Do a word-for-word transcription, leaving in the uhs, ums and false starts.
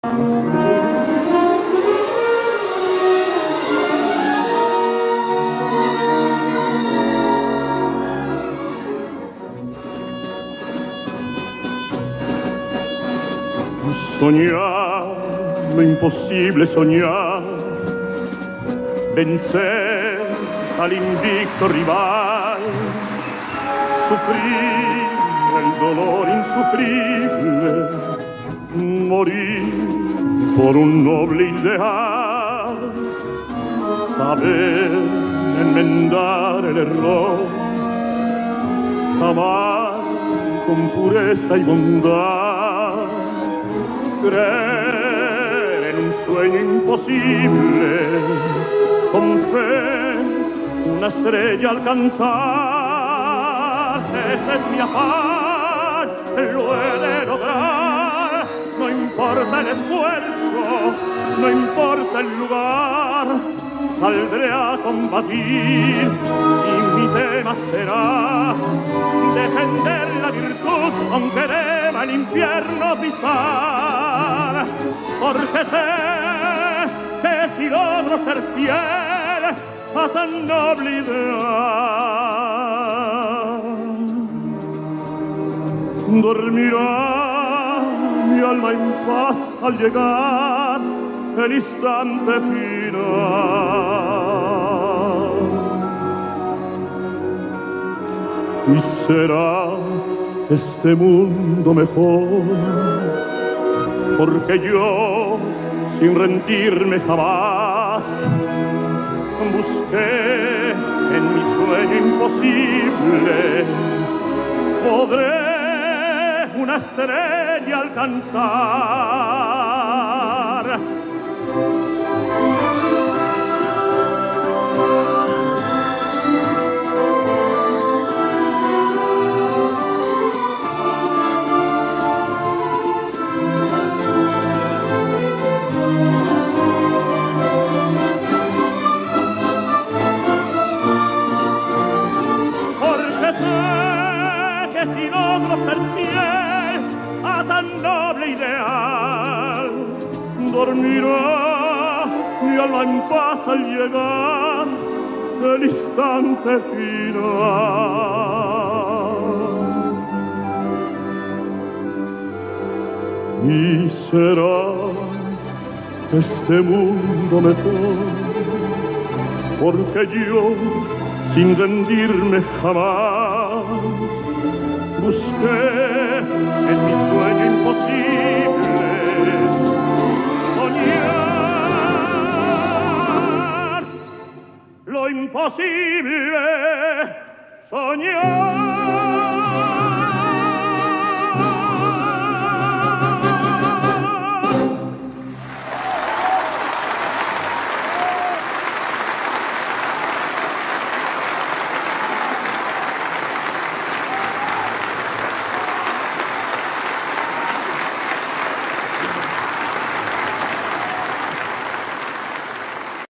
Soñar, lo imposible soñar, vencer al invicto rival, sufrir el dolor insufrible, morir por un noble ideal, saber enmendar el error, amar con pureza y bondad, creer en un sueño imposible, con fe una estrella alcanzar. Ese es mi afán, lo he de lograr. No importa el esfuerzo, no importa el lugar, saldré a combatir y mi tema será defender la virtud aunque deba el infierno pisar, porque sé que si logro ser fiel a tan noble ideal, dormirá mi alma en paz al llegar el instante final. Y será este mundo mejor, porque yo, sin rendirme jamás, busqué en mi sueño imposible, podré una estrella alcanzar. Si logro ser fiel a tan noble ideal, dormirá mi alma en paz al llegar el instante final. Y será este mundo mejor, porque yo, sin rendirme jamás, busqué en mi sueño imposible soñar lo imposible, soñar.